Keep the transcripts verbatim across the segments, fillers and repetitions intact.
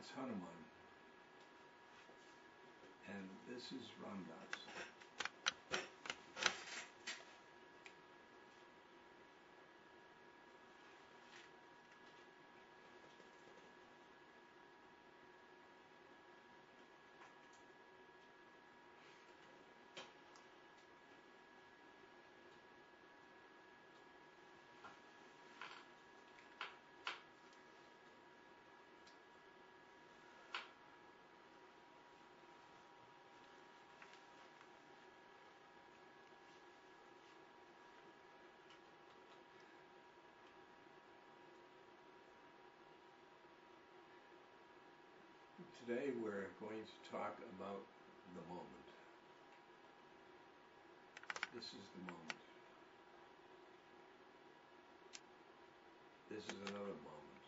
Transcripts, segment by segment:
That's Hanuman, and this is Ramdas. Today we're going to talk about the moment. This is the moment. This is another moment.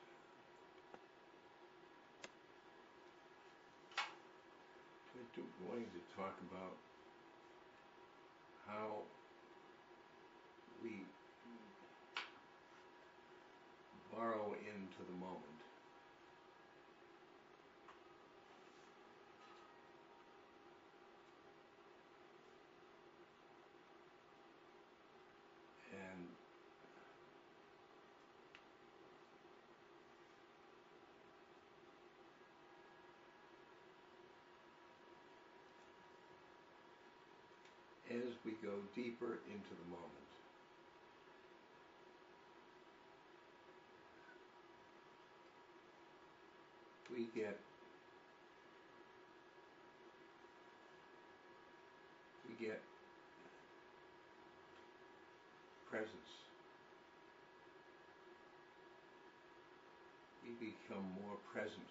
We're going to talk about how we burrow into the moment. And as we go deeper into the moment, we get we get presence. We become more present.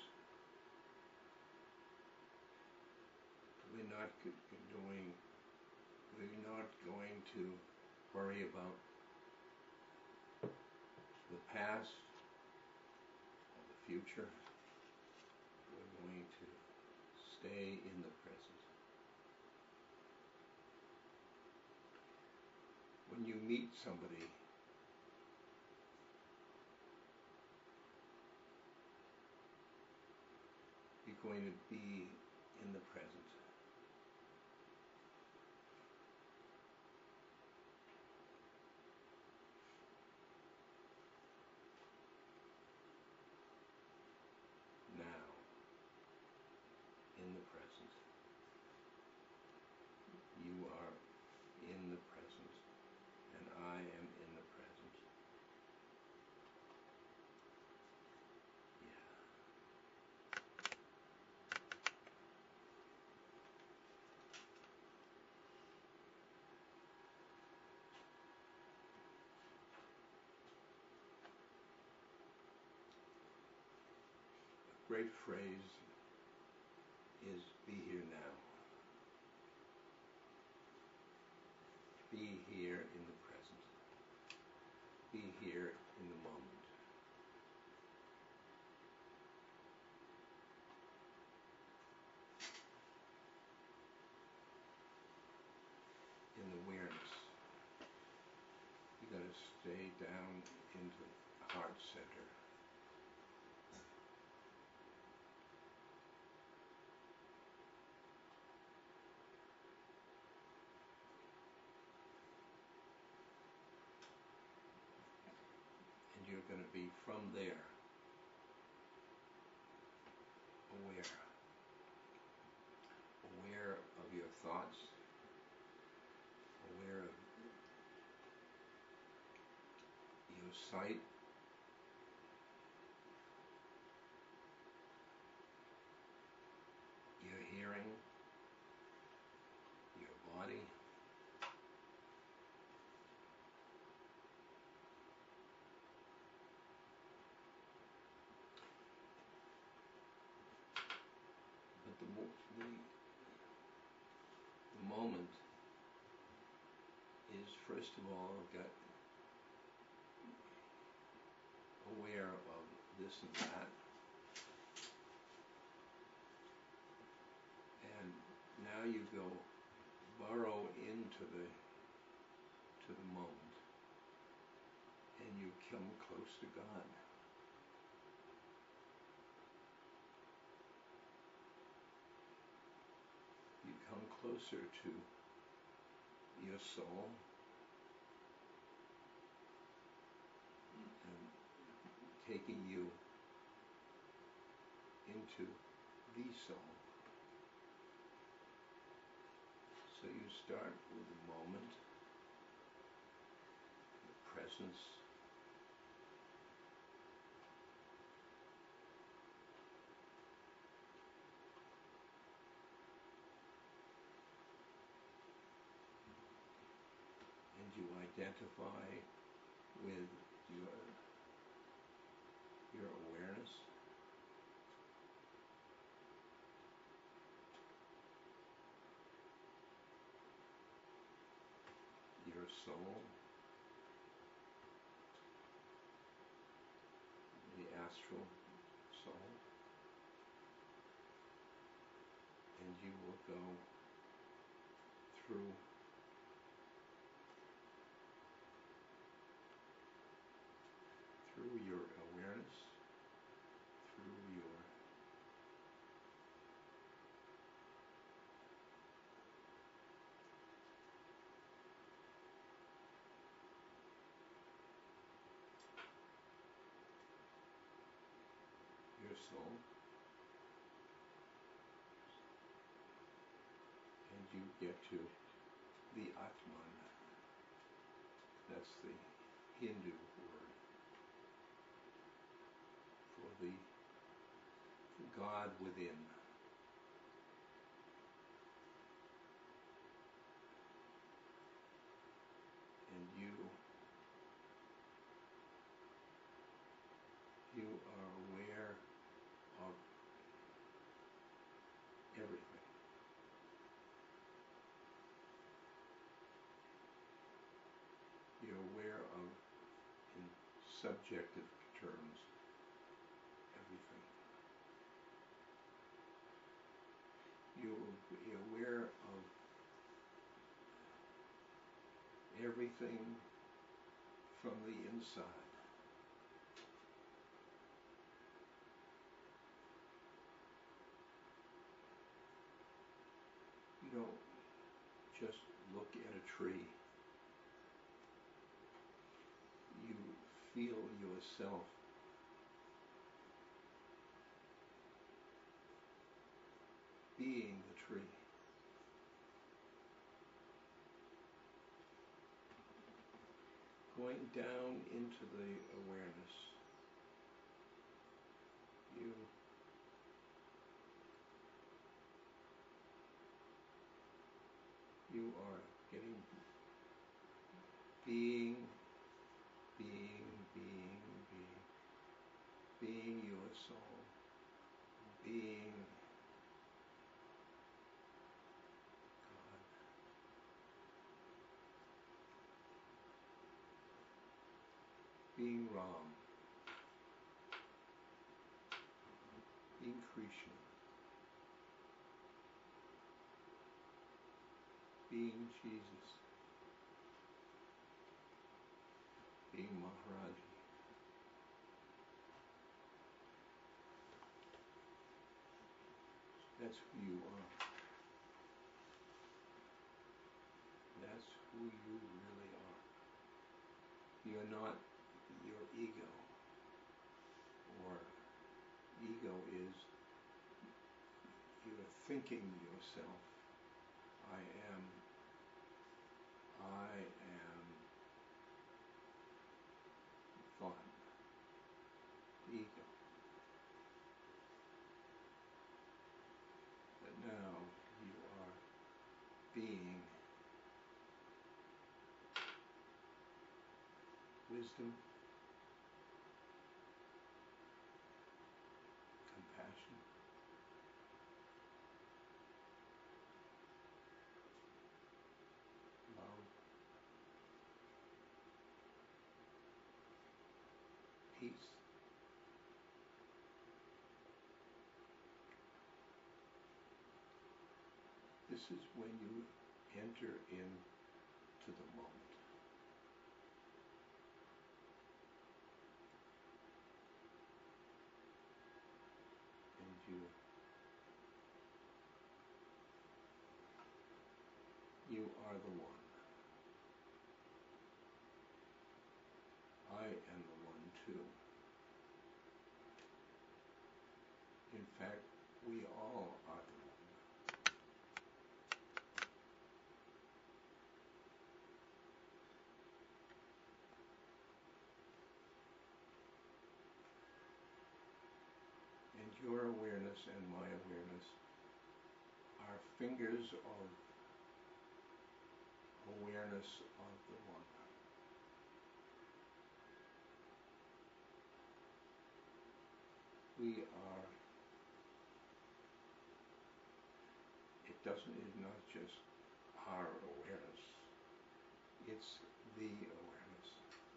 We're not doing, we're not going to worry about the past or the future. We're going to stay in the present. When you meet somebody, you're going to be in the present. Now, in the present. You are in the present, and I am in the present. A great phrase is be here now. Be here in the present. Be here in the moment. In the awareness. You got to stay down into the heart center. And you're going to be from there aware. Aware of your thoughts. Aware of your sight. Your hearing. Your body. But the, the, the moment is, first of all, got aware of this and that, and now you go burrow into the to the moment, and you come close to God. closer to your soul and taking you into the soul. So you start with the moment, the presence, and you identify with your your awareness. Your soul, the astral soul, and you will go through through your awareness, through your your soul, and you get to the Atman. That's the Hindu word for the God within. And you you are aware of everything. You're aware of, in subjective terms, everything. You will be aware of everything from the inside. You don't just look at a tree. You feel yourself being the tree. Going down into the awareness, you you are getting being, being, being, being, being your soul, being God. Being Ram, being Krishna, being Jesus, being Maharaji. That's who you are. That's who you really are. You're not your ego, or ego is you're thinking yourself, I am, I am thought, ego. But now you are being wisdom, compassion, love, peace. This is when you enter into the moment. And you are the one. I am the one too. In fact, we all are the one. And your awareness and my awareness are fingers of awareness of the one. We are, it doesn't, it's not just our awareness, it's the awareness.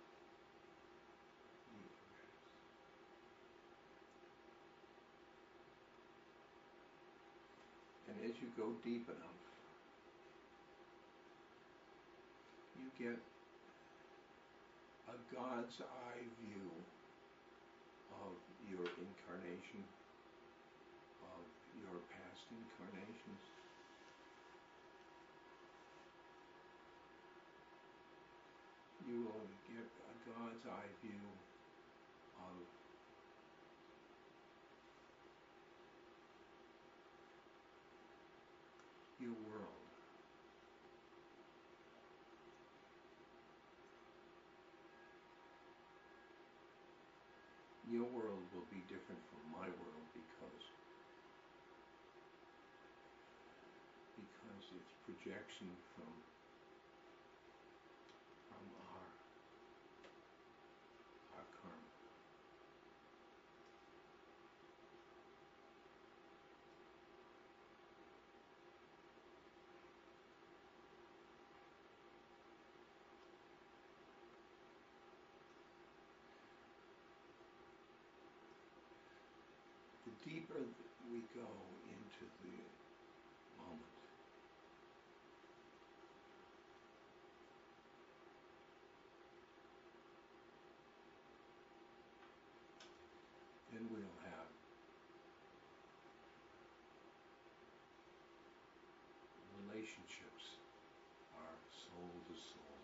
The awareness. And as you go deep enough, you get a God's eye view of your incarnation, of your past incarnations. You will get a God's eye view of your world. Your world will be different from my world because because it's projection from from our our karma. The deeper we go into the moment, then we'll have relationships, our soul to soul.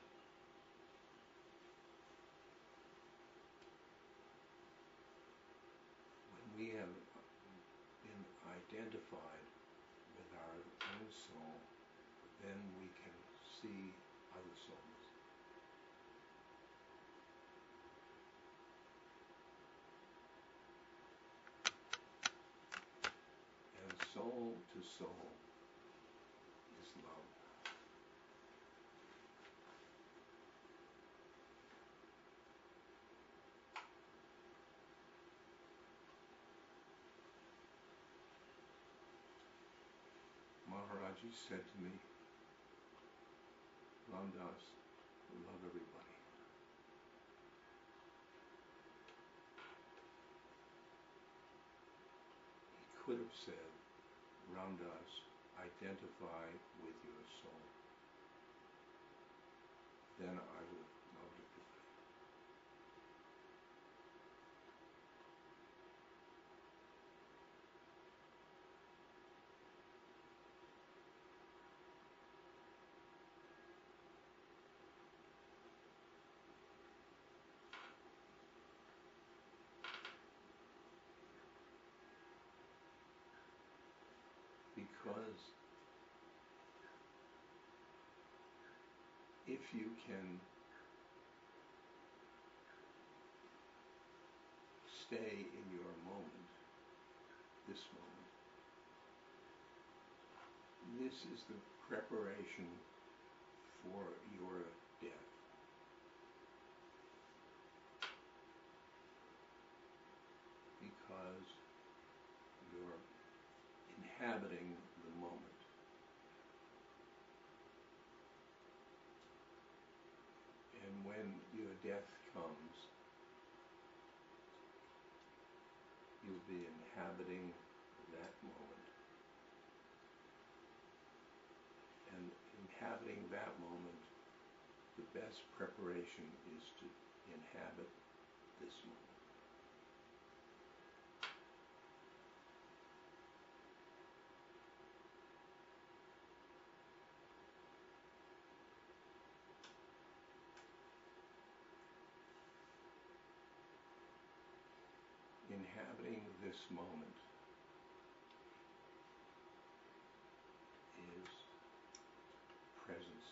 When we have been identified with our own soul, then we can see other souls. And soul to soul is love. Maharaji said to me, Ramdas, love everybody. He could have said, Ramdas, identify with your soul. Then I would have loved everybody. Because if you can stay in your moment, this moment, this is the preparation for your death. Because you're inhabiting the moment. And when your death comes, you'll be inhabiting that moment. And inhabiting that moment, the best preparation is to inhabit this moment. inhabiting this moment is presence.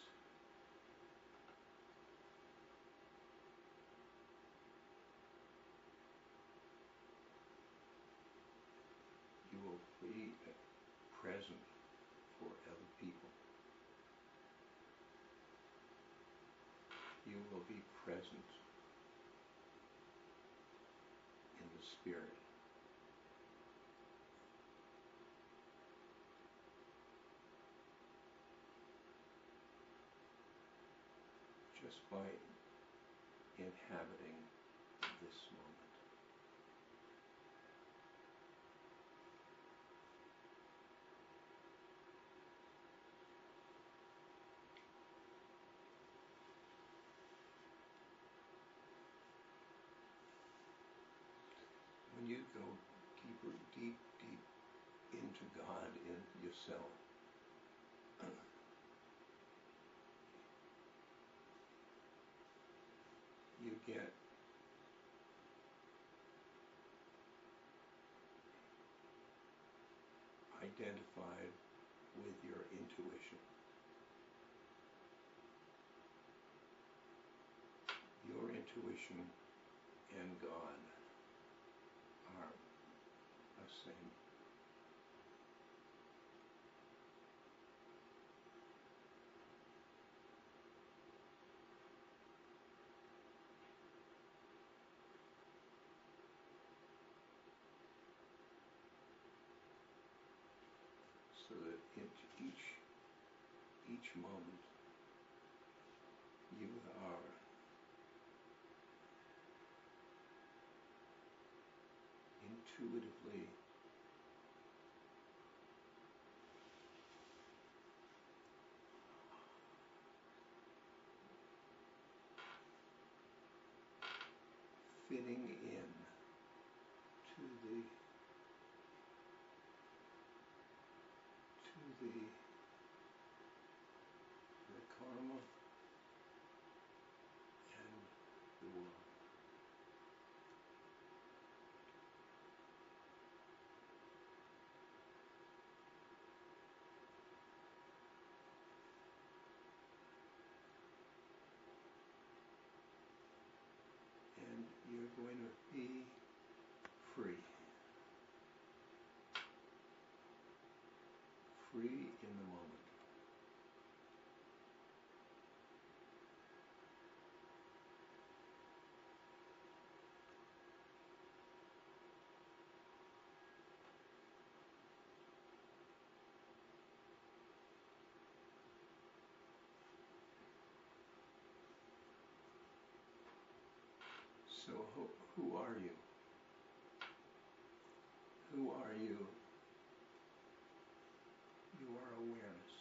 You will be present for other people. You will be present in the spirit. Just by inhabiting this moment. When you go deeper, deep, deep into God, in yourself, you get identified with your intuition. Your intuition and God are the same. So that in each each moment you are intuitively fitting in to the to the the karma and the world. And you're going to be free. Free in the moment. So who, who are you? Who are you? You are awareness.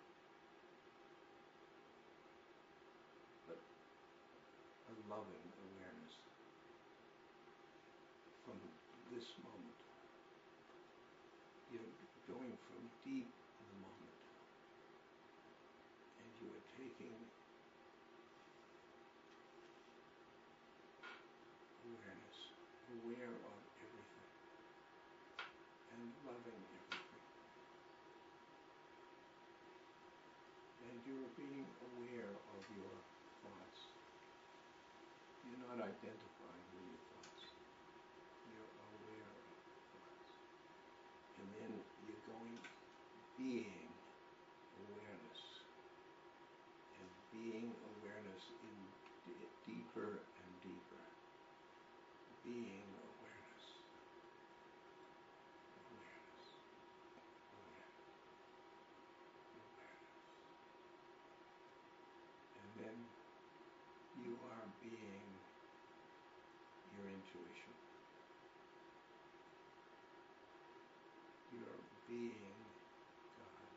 But a loving awareness from this moment. You're going from deep in the moment. And you are taking awareness, aware of everything, and loving everything. And you're being aware of your thoughts. You're not identifying with your thoughts. You're aware of your thoughts. And then you're going being awareness. And being awareness in d- deeper and deeper. Being awareness. Awareness. Awareness. Awareness. And then you are being your intuition. You're being God.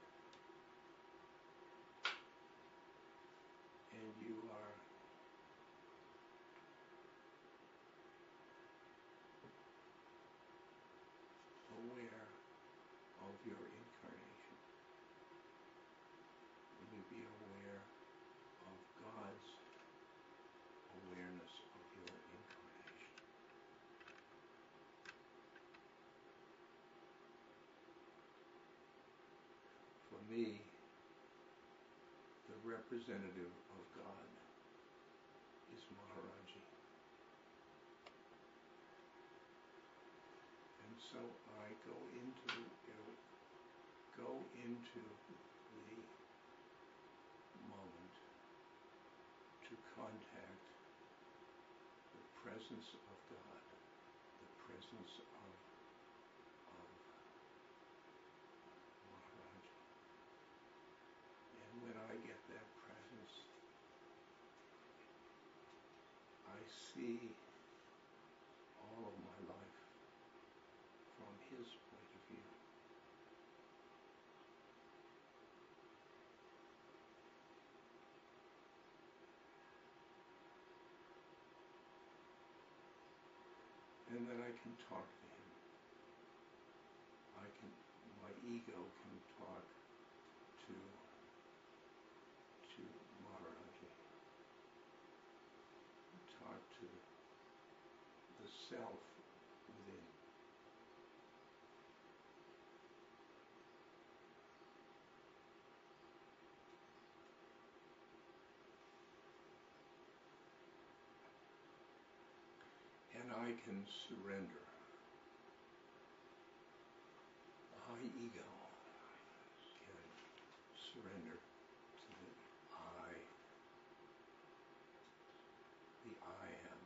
And you are aware of your incarnation. And you be aware of God's awareness of your incarnation. me, the representative of God is Maharaji. And so I go into, you know, go into the moment to contact the presence of God, the presence of, of Maharaji. And when I get that presence, I see all of my life from his point of view. And then I can talk to him. I can, my ego can talk to, to Maharaji. Talk to the self within. And I can surrender. My ego can surrender to the I, the I am,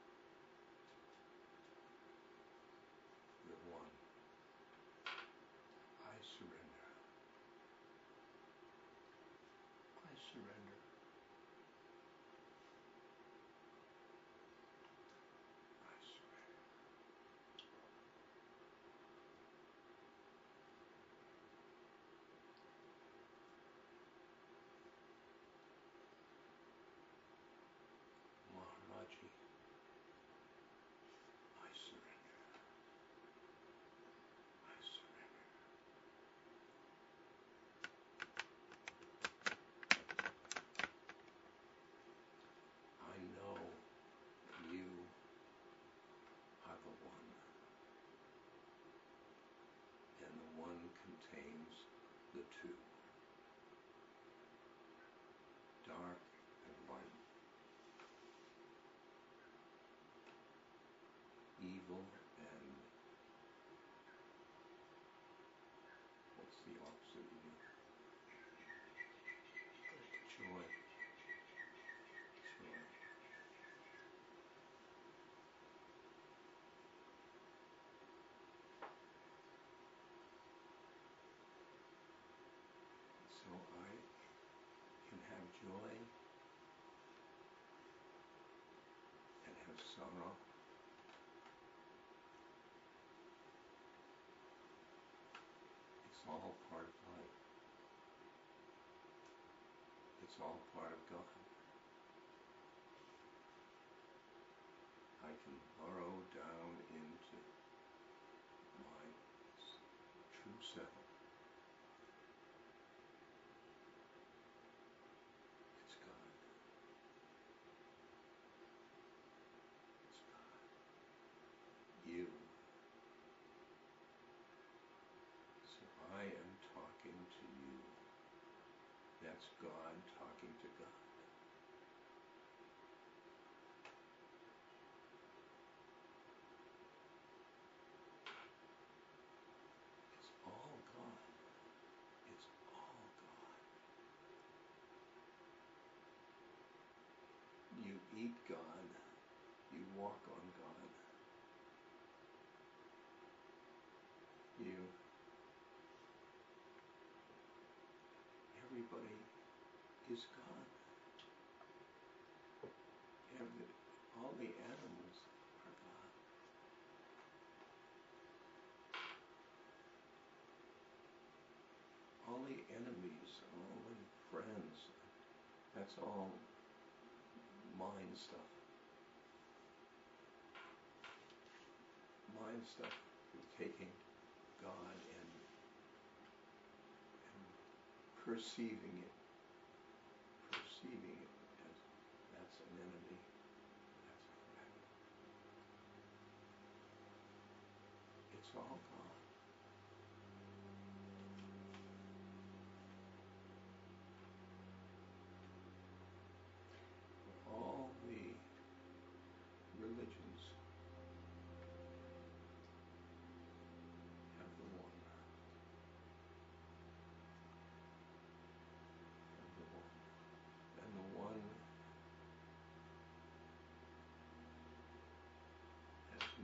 the one. I surrender. I surrender. I surrender. Maharaji, I surrender. I surrender. I know you are the one, and the one contains the two, dark and light, evil and what's the opposite of evil? Joy. Joy. So I can have joy and have sorrow. It's all part of life. It's all part of God. I can burrow down into my true self. It's God. It's God. You. So I am talking to you. That's God talking to God. It's all God. It's all God. You eat God. You walk on God. You, everybody is God. Every, all the animals are God. All the enemies, all the friends, that's all mind stuff. Mind stuff is taking God and, and perceiving it, perceiving it as that's an enemy, that's a friend. It's all God.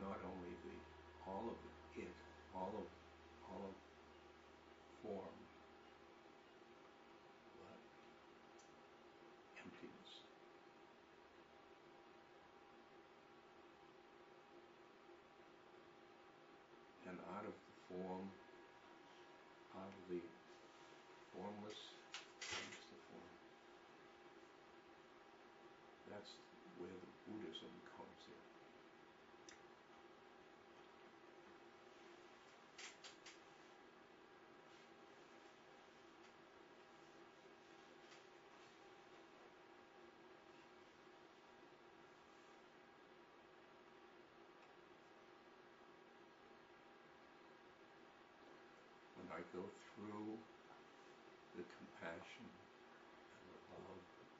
not only the all of it, all of all of form, but emptiness. And out of the form, out of the formless, comes the form. That's where the Buddhism comes in. When I go through the compassion and the love,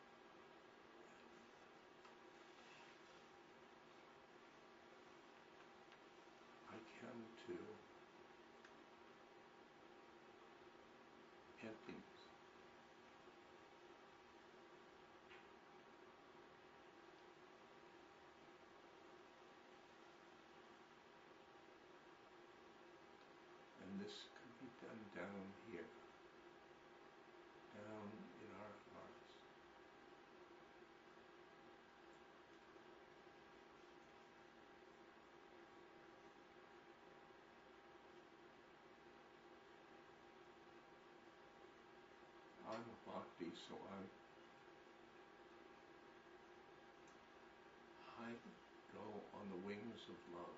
I come to emptiness. And this can be done down here, down in our hearts. I'm a bhakti, so I, I go on the wings of love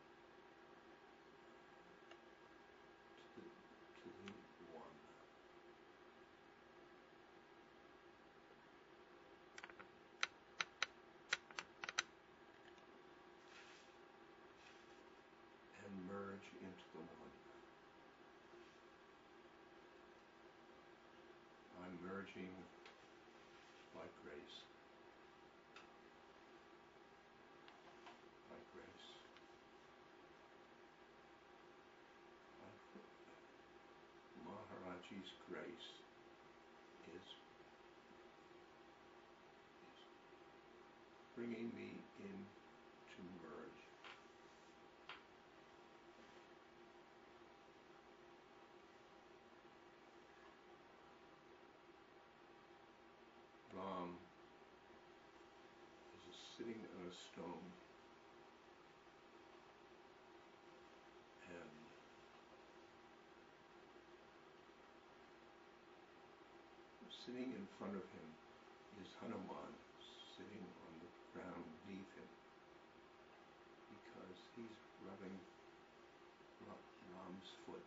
to the, to the one. And merge into the one. I'm merging by grace. By grace. By Maharaji's grace is, is bringing me in to merge. Ram is sitting on a stone and sitting in front of him is Hanuman sitting on the ground beneath him because he's rubbing Ram's foot.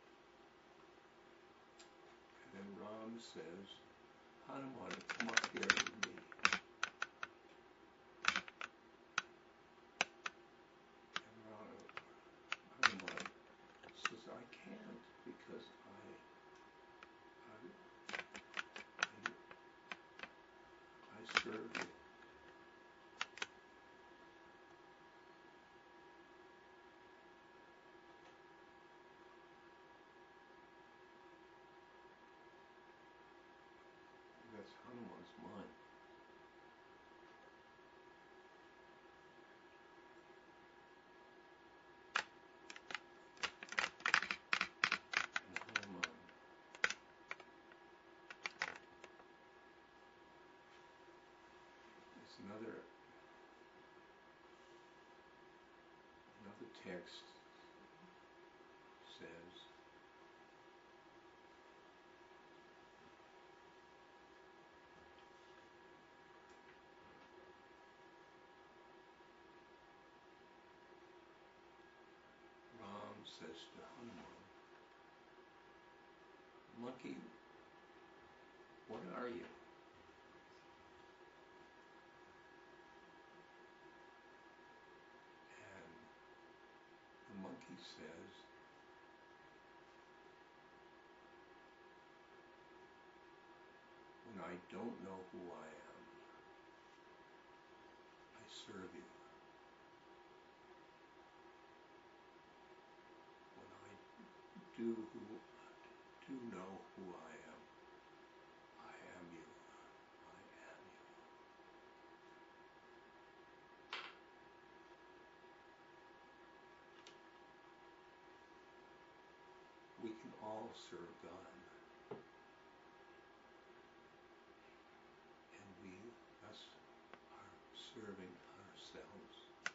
And then Ram says, Hanuman, come up here with me. And Ram, Hanuman says, I can't because I, I, I, I serve you. That's Hanuman's mind. And Hanuman is another another text says Ram says to Hanuman, monkey, what are you? And the monkey says, when I don't know who I am, I serve you. When I do who do know who I am, I am you. I am you. can all serve God. And we, us, are serving ourselves.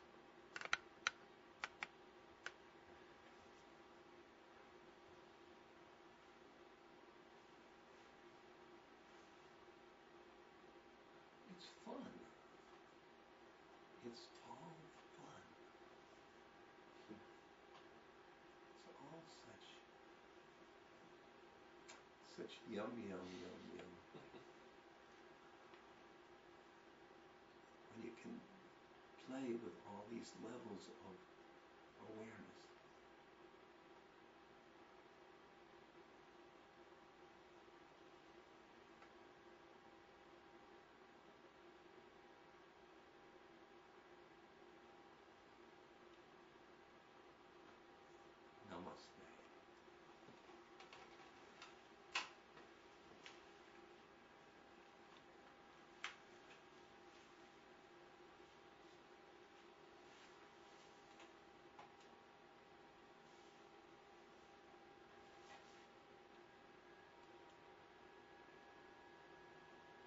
It's fun. It's all fun. It's all such, such yum, yum, yum, yum. When you can play with all these